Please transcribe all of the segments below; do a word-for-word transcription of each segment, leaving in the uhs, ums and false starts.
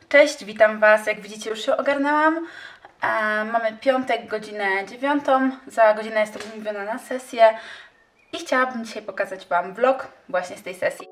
Cześć, witam Was. Jak widzicie, już się ogarnęłam. E, mamy piątek, godzinę dziewiątą. Za godzinę jestem umówiona na sesję i chciałabym dzisiaj pokazać Wam vlog właśnie z tej sesji.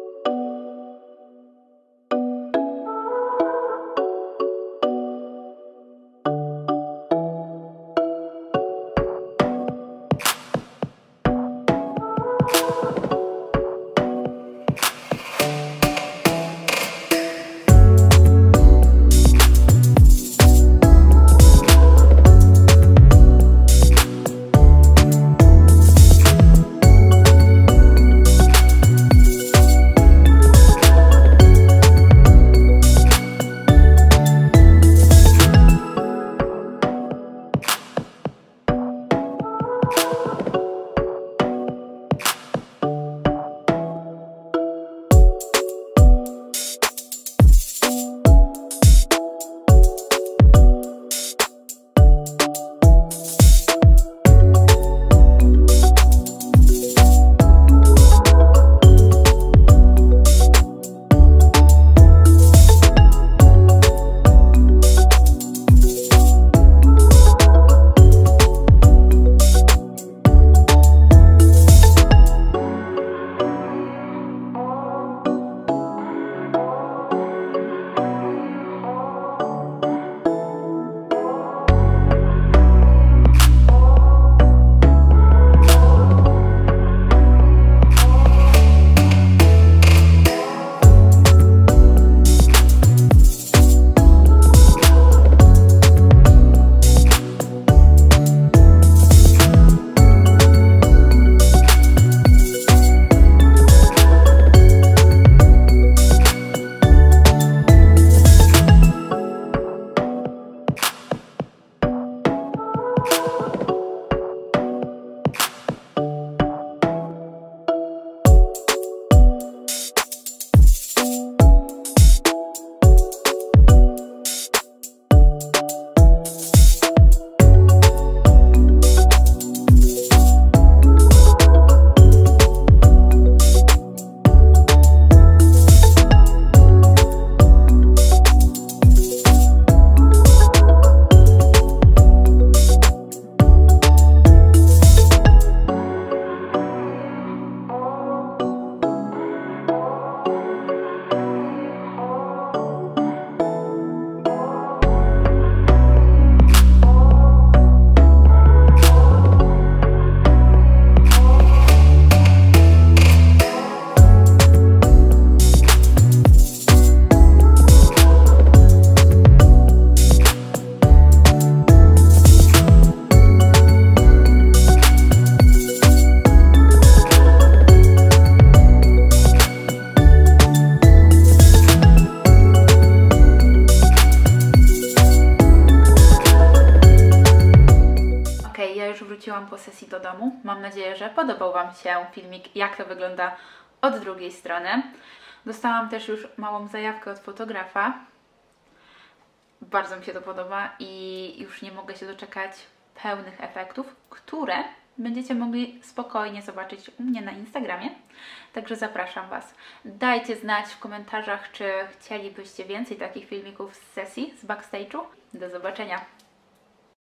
Wróciłam po sesji do domu. Mam nadzieję, że podobał Wam się filmik, jak to wygląda od drugiej strony. Dostałam też już małą zajawkę od fotografa. Bardzo mi się to podoba i już nie mogę się doczekać pełnych efektów, które będziecie mogli spokojnie zobaczyć u mnie na Instagramie. Także zapraszam Was. Dajcie znać w komentarzach, czy chcielibyście więcej takich filmików z sesji, z backstage'u. Do zobaczenia!